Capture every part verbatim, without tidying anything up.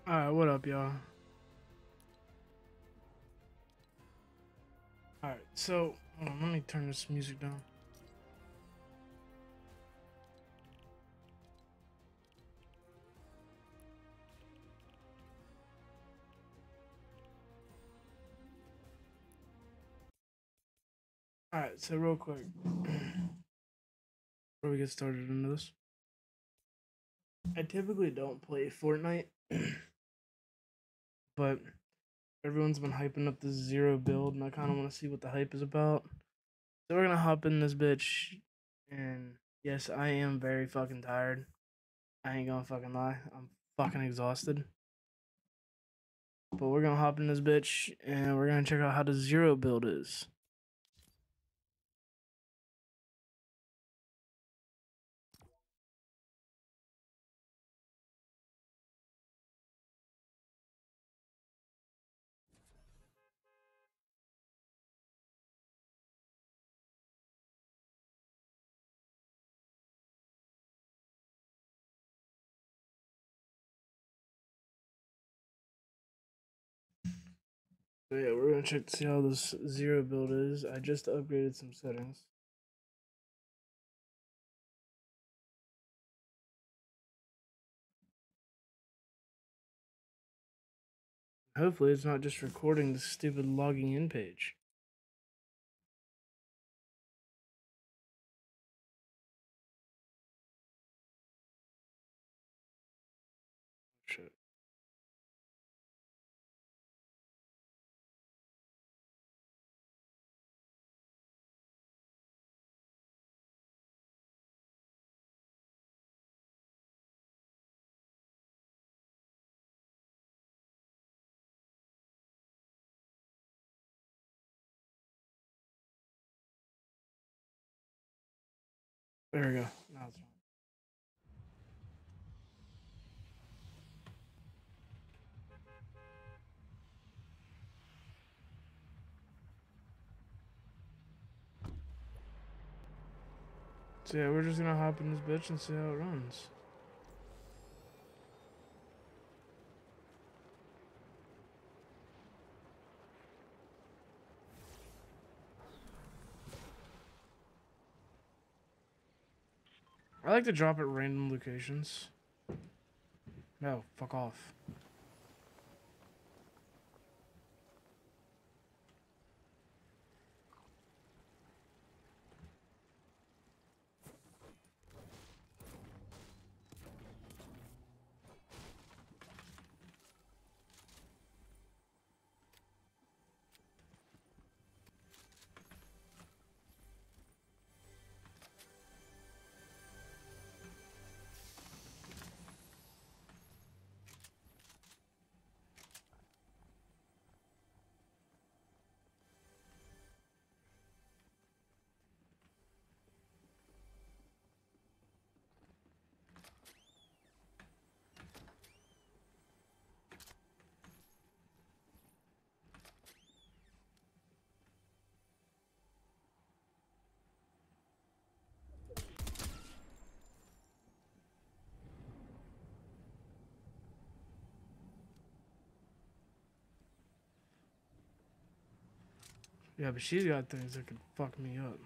Alright, what up, y'all? Alright, so, hold on, let me turn this music down. Alright, so real quick, before we get started into this, I typically don't play Fortnite, but everyone's been hyping up this zero build, and I kind of want to see what the hype is about. So we're gonna hop in this bitch, and yes, I am very fucking tired. I ain't gonna fucking lie, I'm fucking exhausted. But we're gonna hop in this bitch, and we're gonna check out how the zero build is. So yeah, we're gonna check to see how this zero build is. I just upgraded some settings. Hopefully it's not just recording the stupid logging in page. Shit. There we go. Now it's fine. So yeah, we're just gonna hop in this bitch and see how it runs. I like to drop at random locations. No, fuck off. Yeah, but she's got things that could fuck me up.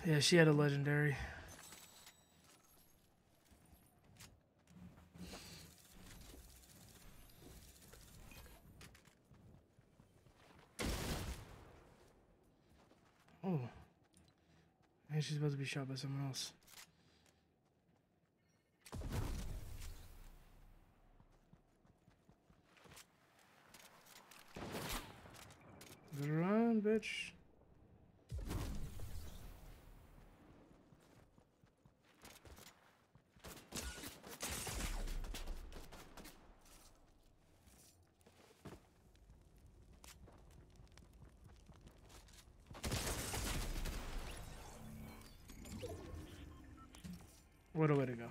Yeah, she had a legendary. Oh. And she's about to be shot by someone else. Better run, bitch. What a way to go.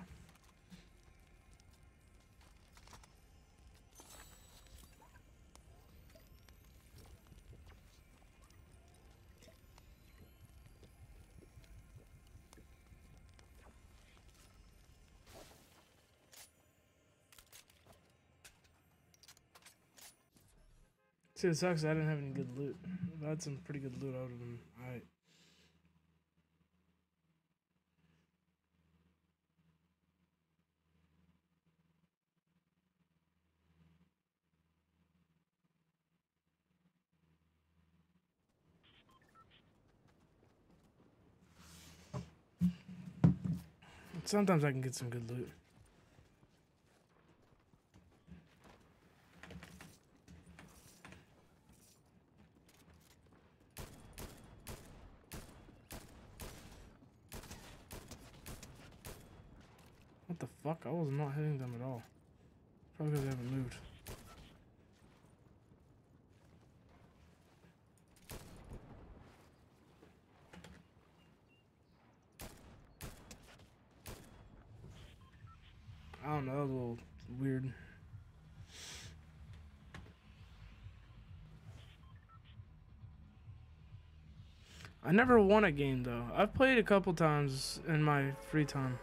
See, it sucks I didn't have any good loot. If I had some pretty good loot, I would have been alright. Sometimes I can get some good loot. What the fuck? I was not hitting them at all. Probably because they haven't moved. I don't know, that was a little weird. I never won a game though. I've played a couple times in my free time.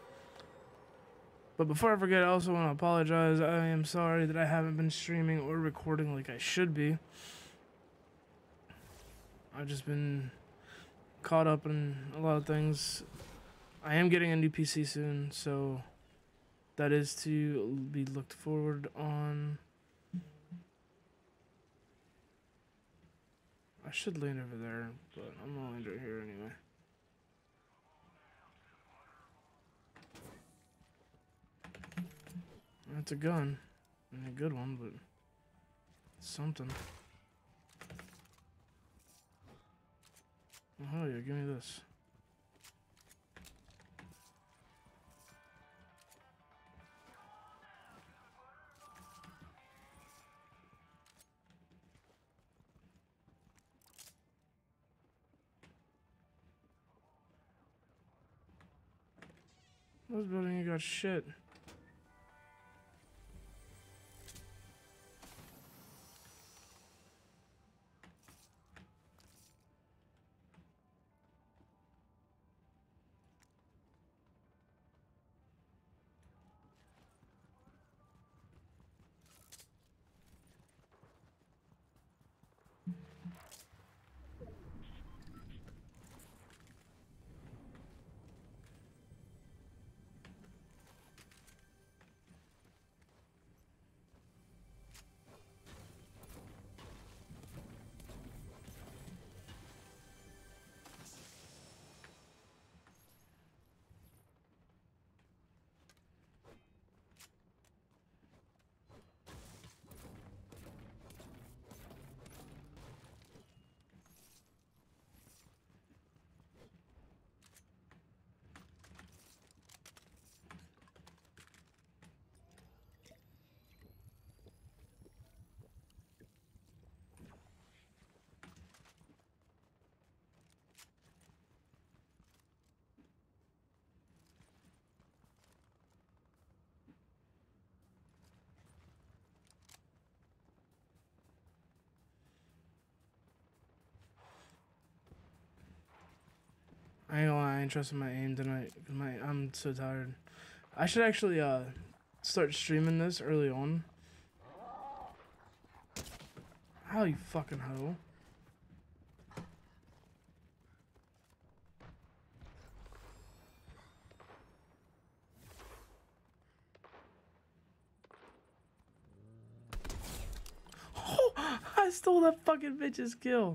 But before I forget, I also want to apologize. I am sorry that I haven't been streaming or recording like I should be. I've just been caught up in a lot of things. I am getting a new P C soon, so that is to be looked forward on. I should land over there, but I'm gonna land right here anyway. That's a gun. I mean, a good one, but something. Oh, hell yeah, give me this. This building ain't got shit. I ain't gonna lie, I ain't trusting my aim tonight. My, I'm so tired. I should actually uh start streaming this early on. How you fucking hoe? stole that fucking bitch's kill.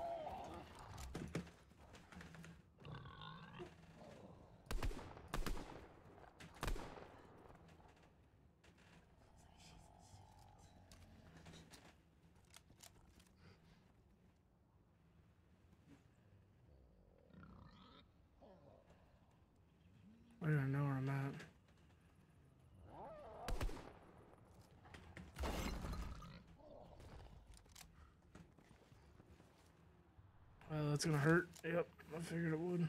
I don't know where I'm at. Well, that's gonna hurt. Yep, I figured it would.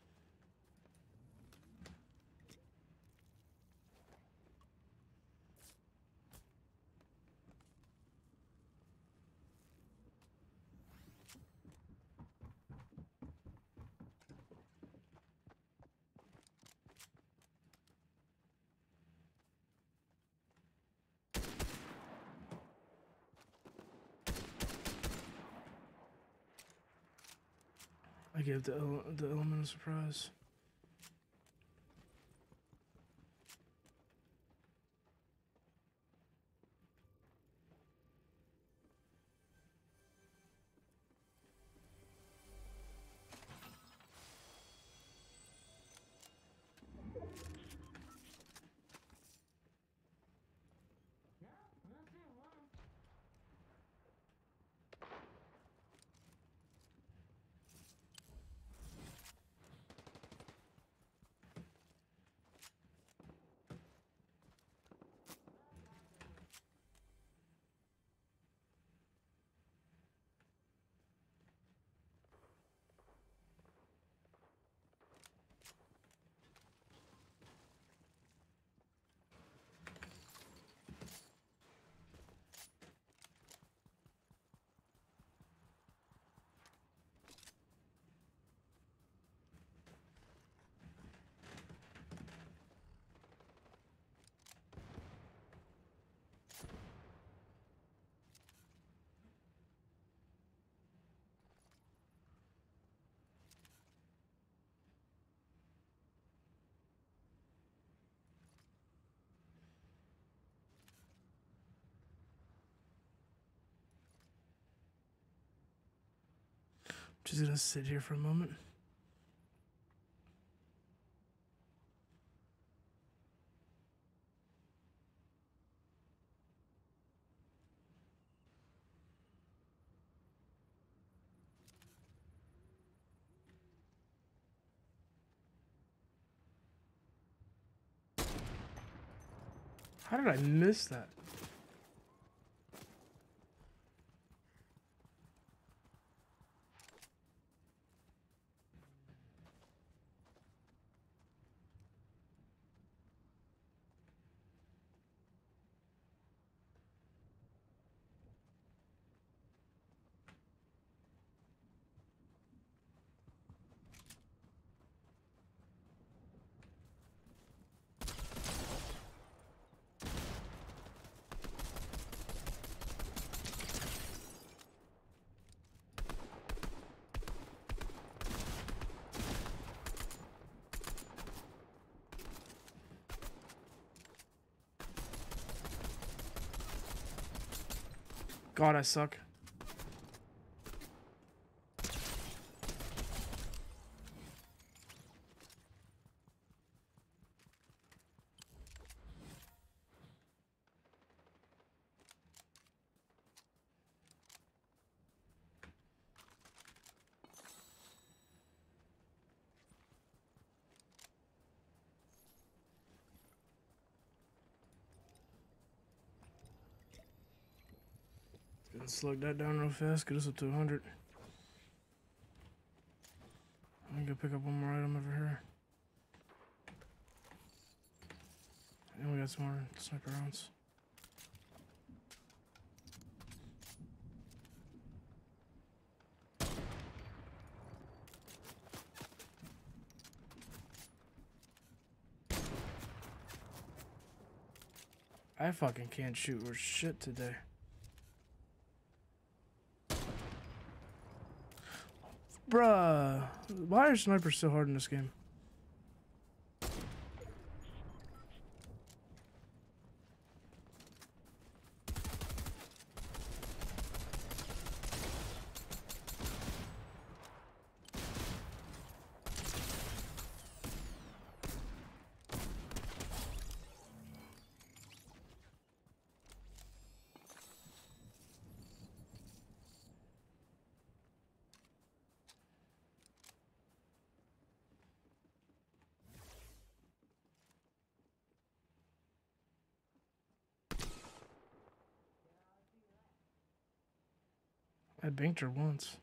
I gave the, ele the element of surprise. Just gonna sit here for a moment. How did I miss that? God, I suck. Gonna slug that down real fast, get us up to one hundred. I'm gonna pick up one more item over here. And we got some more sniper rounds. I fucking can't shoot or shit today. Bruh, why are snipers so hard in this game? I banked her once.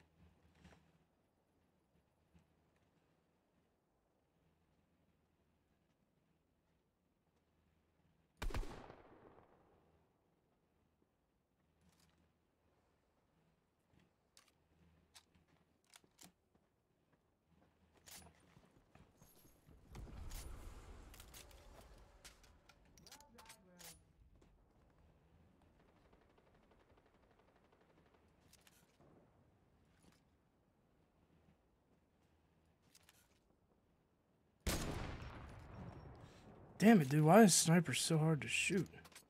Damn it, dude. Why is sniper so hard to shoot?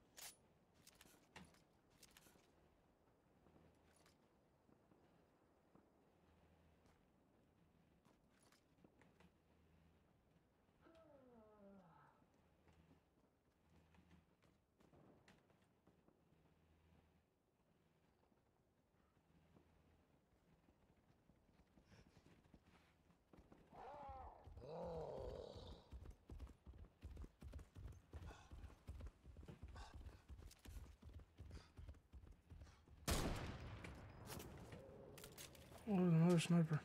Oh, there's another sniper.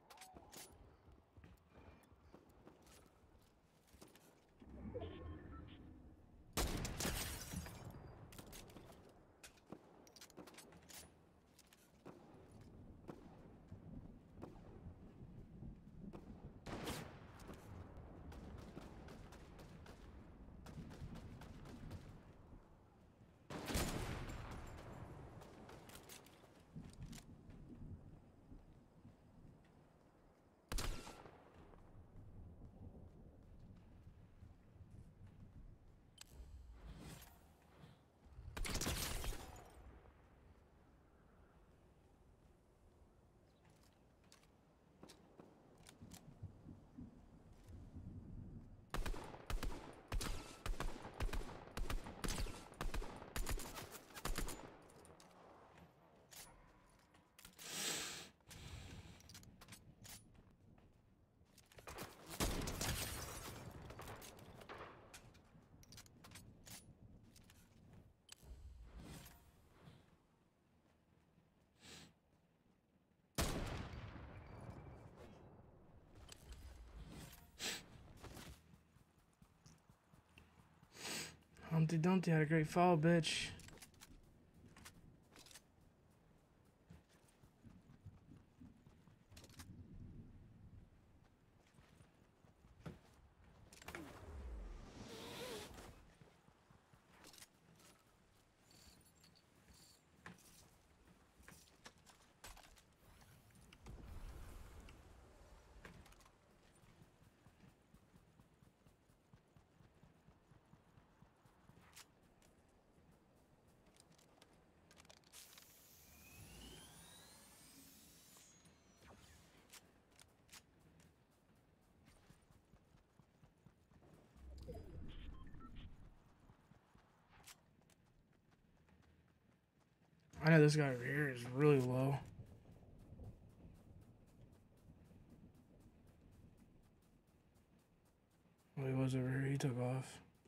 Humpty Dumpty had a great fall, bitch. I know this guy over here is really low. Oh, he was over here. He took off.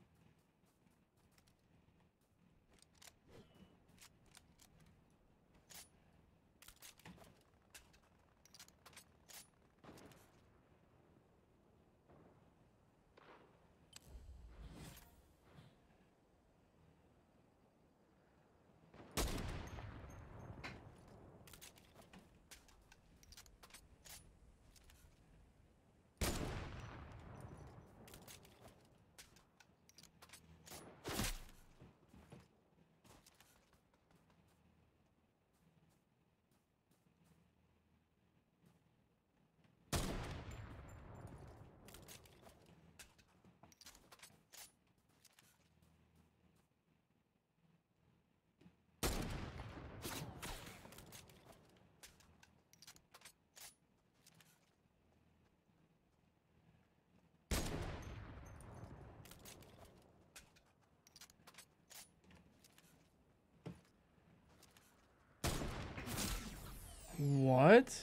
What?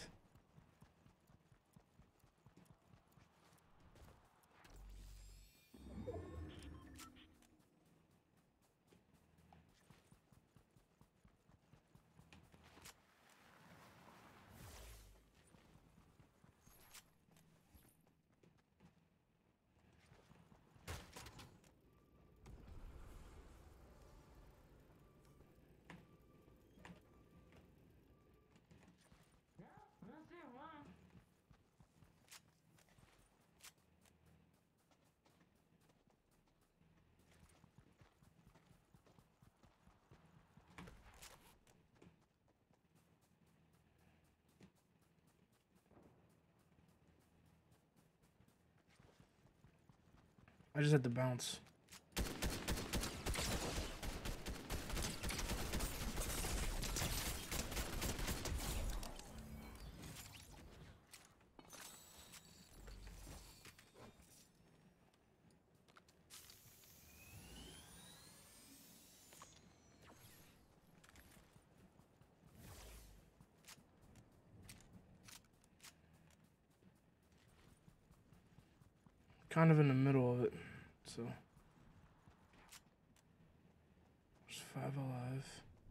I just had to bounce. Kind of in the middle of it, so there's five alive.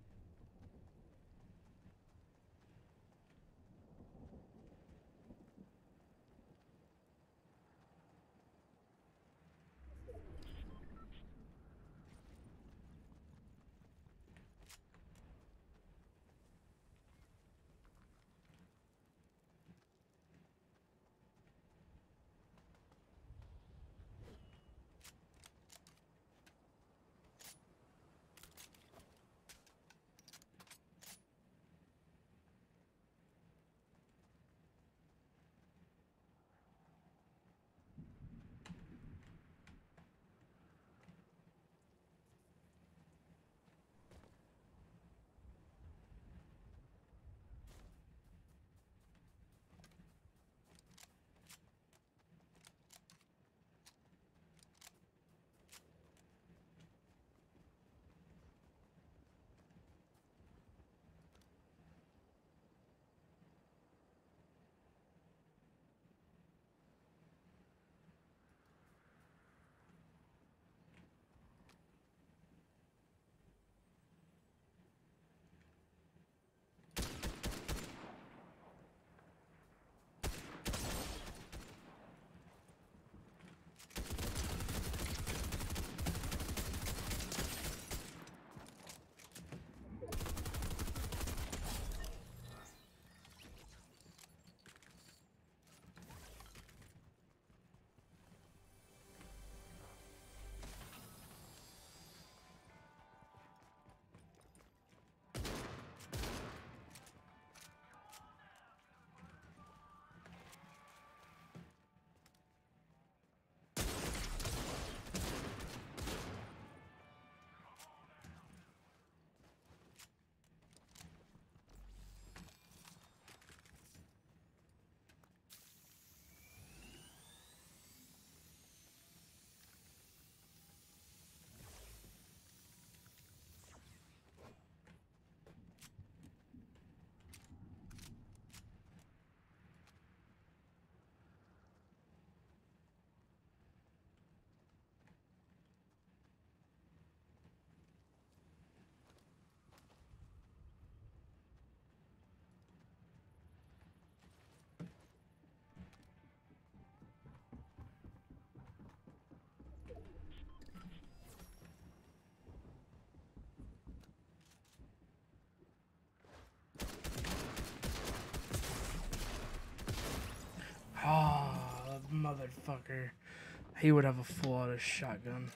Ah, oh, motherfucker. He would have a full auto shotgun.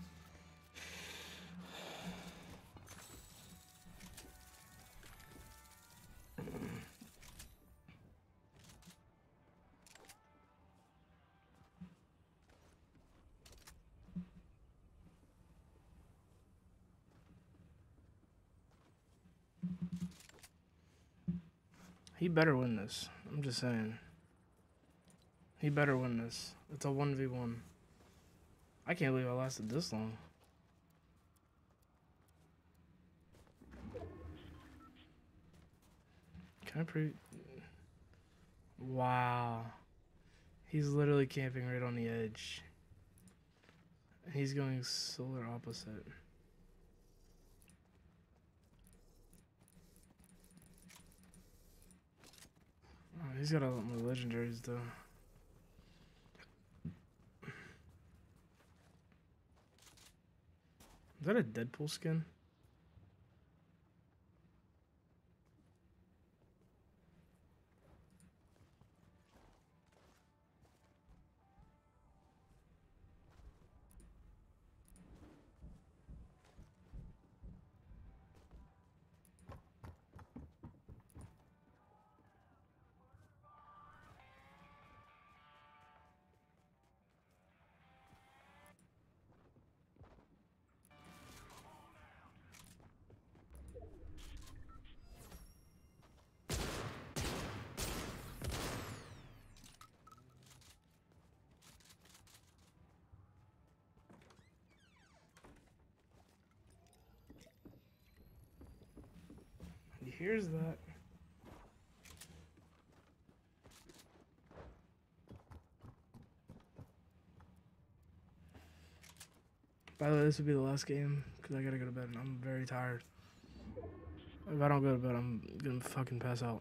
He better win this. I'm just saying. He better win this. It's a one v one. I can't believe I lasted this long. Can I pre... Wow. He's literally camping right on the edge. He's going solar opposite. Oh, he's got a lot more legendaries though. Is that a Deadpool skin? appears that. By the way, this will be the last game because I gotta go to bed and I'm very tired. If I don't go to bed, I'm gonna fucking pass out.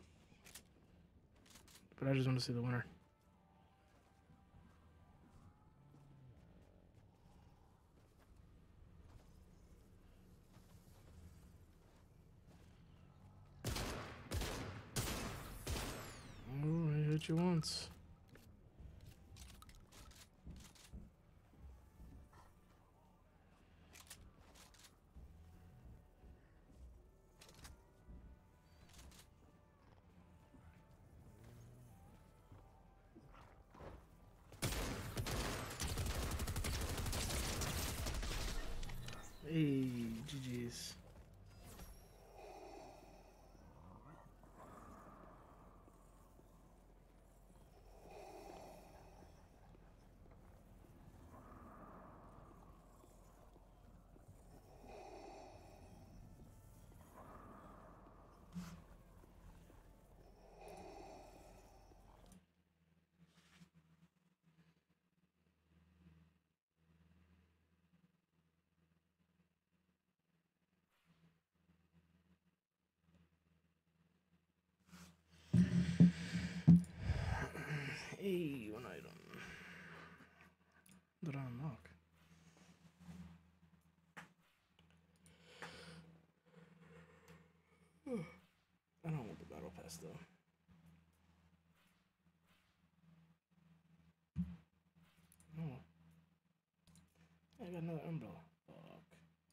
But I just want to see the winner. Oh, I hit you once. Hey, G G's. Hey, one item. Did I unlock? I don't want the battle pass though. No. I got another umbrella. Fuck.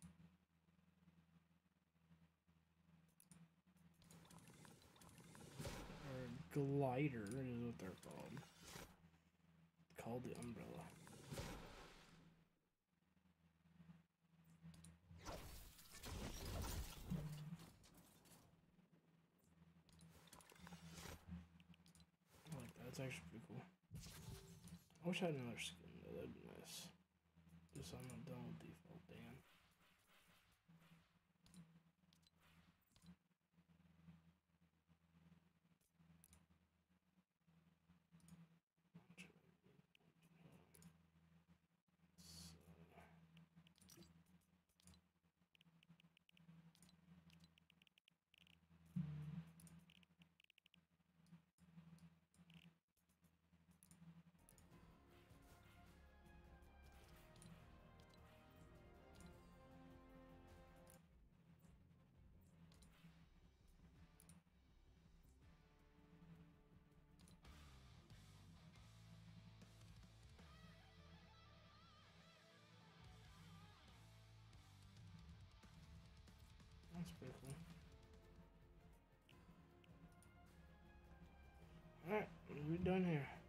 Or glider is what they're called. Called the umbrella. I like that. It's actually pretty cool. I wish I had another skin though. That'd be nice. Just so I'm not done with default, damn. That's pretty cool. Alright, we're done here.